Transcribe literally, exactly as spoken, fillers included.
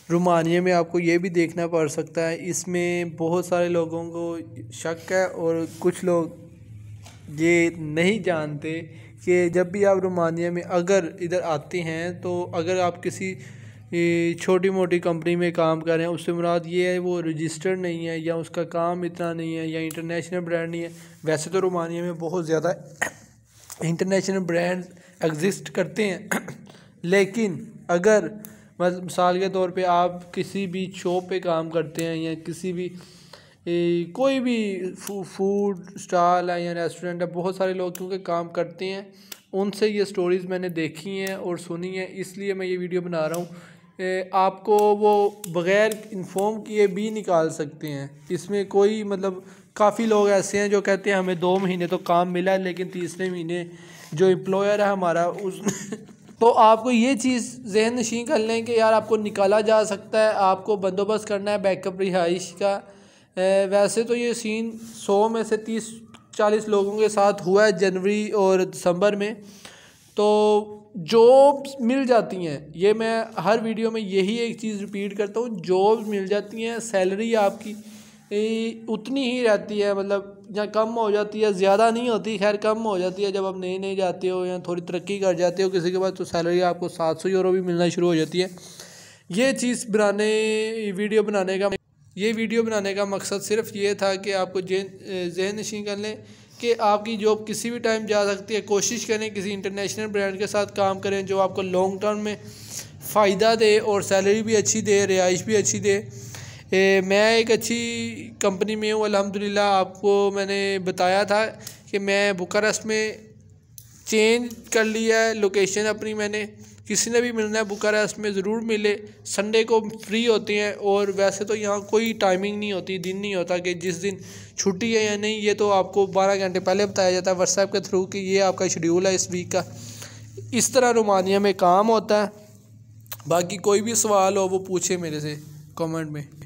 Romania में आपको ये भी देखना पड़ सकता है। इसमें बहुत सारे लोगों को शक है और कुछ लोग ये नहीं जानते कि जब भी आप रोमानिया में अगर इधर आते हैं तो अगर आप किसी छोटी मोटी कंपनी में काम कर रहे हैं, उससे मुराद ये है वो रजिस्टर्ड नहीं है या उसका काम इतना नहीं है या इंटरनेशनल ब्रांड नहीं है। वैसे तो रोमानिया में बहुत ज़्यादा इंटरनेशनल ब्रांड एग्जिस्ट करते हैं लेकिन अगर मिसाल के तौर पे आप किसी भी शॉप पे काम करते हैं या किसी भी ए, कोई भी फू, फूड स्टॉल है या रेस्टोरेंट है, बहुत सारे लोग क्योंकि काम करते हैं, उनसे ये स्टोरीज़ मैंने देखी हैं और सुनी हैं, इसलिए मैं ये वीडियो बना रहा हूँ। आपको वो बग़ैर इन्फॉर्म किए भी निकाल सकते हैं। इसमें कोई मतलब काफ़ी लोग ऐसे हैं जो कहते हैं हमें दो महीने तो काम मिला लेकिन तीसरे महीने जो एम्प्लॉयर है हमारा उस तो आपको ये चीज़ ज़हन नशीं कर लें कि यार आपको निकाला जा सकता है, आपको बंदोबस्त करना है बैकअप रिहाइश का। वैसे तो ये सीन सौ में से तीस चालीस लोगों के साथ हुआ है जनवरी और दिसंबर में, तो जॉब्स मिल जाती हैं। ये मैं हर वीडियो में यही एक चीज़ रिपीट करता हूँ, जॉब्स मिल जाती हैं, सैलरी आपकी उतनी ही रहती है, मतलब या कम हो जाती है, ज़्यादा नहीं होती, खैर कम हो जाती है जब आप नए नए जाते हो या थोड़ी तरक्की कर जाते हो किसी के बाद, तो सैलरी आपको सात सौ यूरो भी मिलना शुरू हो जाती है। ये चीज़ बनाने वीडियो बनाने का ये वीडियो बनाने का मकसद सिर्फ ये था कि आपको ज़हन नशीं कर लें कि आपकी जॉब किसी भी टाइम जा सकती है। कोशिश करें किसी इंटरनेशनल ब्रांड के साथ काम करें जो आपको लॉन्ग टर्म में फ़ायदा दे और सैलरी भी अच्छी दे, रिहाइश भी अच्छी दे। ए, मैं एक अच्छी कंपनी में हूँ अल्हम्दुलिल्लाह। आपको मैंने बताया था कि मैं बुखारेस्ट में चेंज कर लिया है लोकेशन अपनी मैंने। किसी ने भी मिलना है बुखारेस्ट में ज़रूर मिले, संडे को फ्री होते हैं और वैसे तो यहाँ कोई टाइमिंग नहीं होती, दिन नहीं होता कि जिस दिन छुट्टी है या नहीं, ये तो आपको बारह घंटे पहले बताया जाता है व्हाट्सएप के थ्रू कि ये आपका शेड्यूल है इस वीक का। इस तरह रोमानिया में काम होता है। बाकी कोई भी सवाल हो वो पूछे मेरे से कमेंट में।